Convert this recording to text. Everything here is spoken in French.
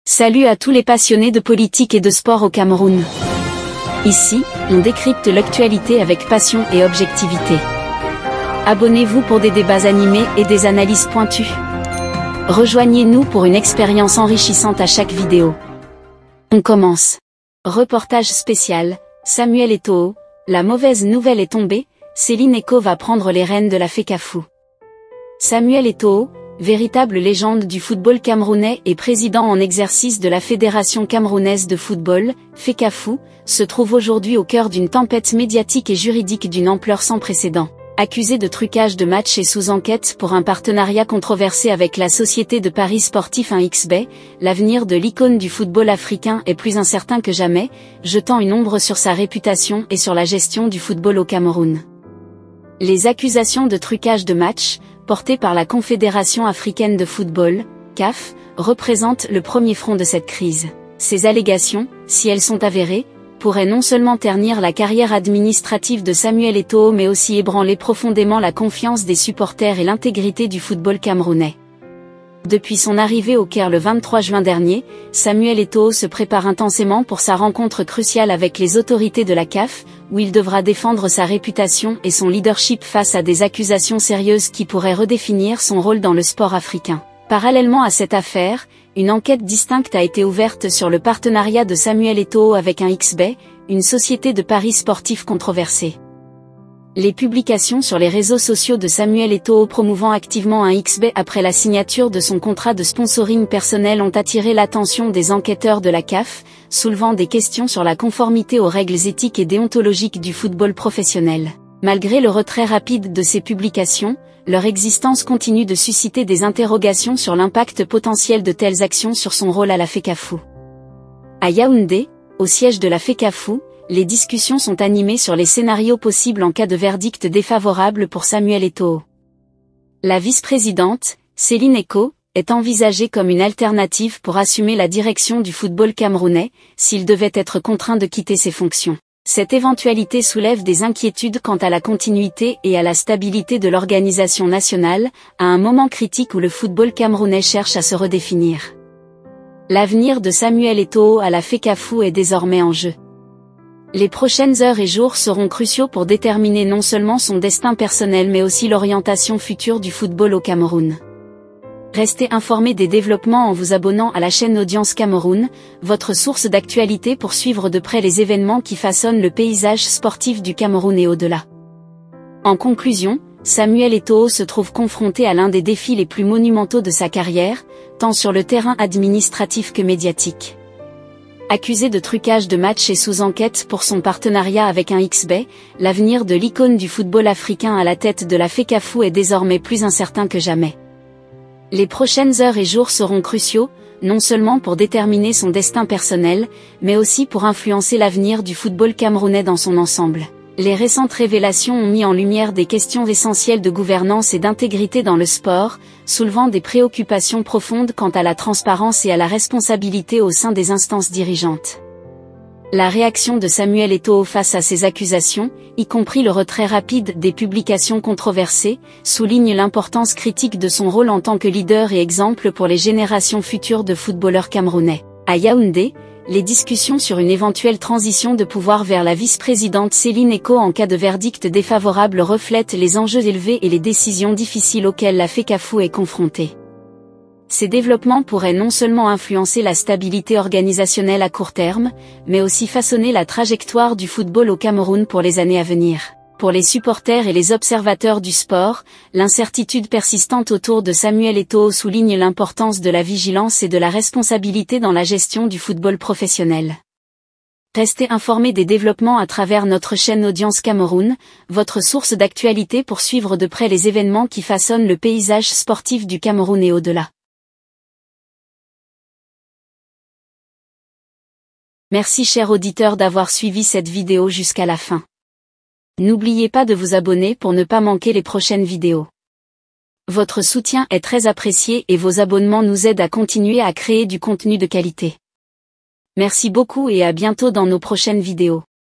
Salut à tous les passionnés de politique et de sport au Cameroun. Ici, on décrypte l'actualité avec passion et objectivité. Abonnez-vous pour des débats animés et des analyses pointues. Rejoignez-nous pour une expérience enrichissante à chaque vidéo. On commence. Reportage spécial, Samuel Eto'o, la mauvaise nouvelle est tombée, Céline Eko va prendre les rênes de la FECAFOOT. Samuel Eto'o, véritable légende du football camerounais et président en exercice de la Fédération camerounaise de football, FECAFOOT, se trouve aujourd'hui au cœur d'une tempête médiatique et juridique d'une ampleur sans précédent. Accusé de trucage de matchs et sous enquête pour un partenariat controversé avec la société de paris sportif 1xBet, l'avenir de l'icône du football africain est plus incertain que jamais, jetant une ombre sur sa réputation et sur la gestion du football au Cameroun. Les accusations de trucage de matchs, portées par la Confédération africaine de football, CAF, représentent le premier front de cette crise. Ces allégations, si elles sont avérées, pourraient non seulement ternir la carrière administrative de Samuel Eto'o mais aussi ébranler profondément la confiance des supporters et l'intégrité du football camerounais. Depuis son arrivée au Caire le 23 juin dernier, Samuel Eto'o se prépare intensément pour sa rencontre cruciale avec les autorités de la CAF, où il devra défendre sa réputation et son leadership face à des accusations sérieuses qui pourraient redéfinir son rôle dans le sport africain. Parallèlement à cette affaire, une enquête distincte a été ouverte sur le partenariat de Samuel Eto'o avec 1xBet, une société de paris sportifs controversée. Les publications sur les réseaux sociaux de Samuel Eto'o promouvant activement 1xBet après la signature de son contrat de sponsoring personnel ont attiré l'attention des enquêteurs de la CAF, soulevant des questions sur la conformité aux règles éthiques et déontologiques du football professionnel. Malgré le retrait rapide de ces publications, leur existence continue de susciter des interrogations sur l'impact potentiel de telles actions sur son rôle à la FECAFOOT. À Yaoundé, au siège de la FECAFOOT, les discussions sont animées sur les scénarios possibles en cas de verdict défavorable pour Samuel Eto'o. La vice-présidente, Céline Eko, est envisagée comme une alternative pour assumer la direction du football camerounais, s'il devait être contraint de quitter ses fonctions. Cette éventualité soulève des inquiétudes quant à la continuité et à la stabilité de l'organisation nationale, à un moment critique où le football camerounais cherche à se redéfinir. L'avenir de Samuel Eto'o à la FECAFOOT est désormais en jeu. Les prochaines heures et jours seront cruciaux pour déterminer non seulement son destin personnel mais aussi l'orientation future du football au Cameroun. Restez informés des développements en vous abonnant à la chaîne Audience Cameroun, votre source d'actualité pour suivre de près les événements qui façonnent le paysage sportif du Cameroun et au-delà. En conclusion, Samuel Eto'o se trouve confronté à l'un des défis les plus monumentaux de sa carrière, tant sur le terrain administratif que médiatique. Accusé de trucage de matchs et sous enquête pour son partenariat avec 1xBet, l'avenir de l'icône du football africain à la tête de la FECAFOOT est désormais plus incertain que jamais. Les prochaines heures et jours seront cruciaux, non seulement pour déterminer son destin personnel, mais aussi pour influencer l'avenir du football camerounais dans son ensemble. Les récentes révélations ont mis en lumière des questions essentielles de gouvernance et d'intégrité dans le sport, soulevant des préoccupations profondes quant à la transparence et à la responsabilité au sein des instances dirigeantes. La réaction de Samuel Eto'o face à ces accusations, y compris le retrait rapide des publications controversées, souligne l'importance critique de son rôle en tant que leader et exemple pour les générations futures de footballeurs camerounais. À Yaoundé, les discussions sur une éventuelle transition de pouvoir vers la vice-présidente Céline Eko en cas de verdict défavorable reflètent les enjeux élevés et les décisions difficiles auxquelles la FECAFOOT est confrontée. Ces développements pourraient non seulement influencer la stabilité organisationnelle à court terme, mais aussi façonner la trajectoire du football au Cameroun pour les années à venir. Pour les supporters et les observateurs du sport, l'incertitude persistante autour de Samuel Eto'o souligne l'importance de la vigilance et de la responsabilité dans la gestion du football professionnel. Restez informés des développements à travers notre chaîne Audience Cameroun, votre source d'actualité pour suivre de près les événements qui façonnent le paysage sportif du Cameroun et au-delà. Merci chers auditeurs d'avoir suivi cette vidéo jusqu'à la fin. N'oubliez pas de vous abonner pour ne pas manquer les prochaines vidéos. Votre soutien est très apprécié et vos abonnements nous aident à continuer à créer du contenu de qualité. Merci beaucoup et à bientôt dans nos prochaines vidéos.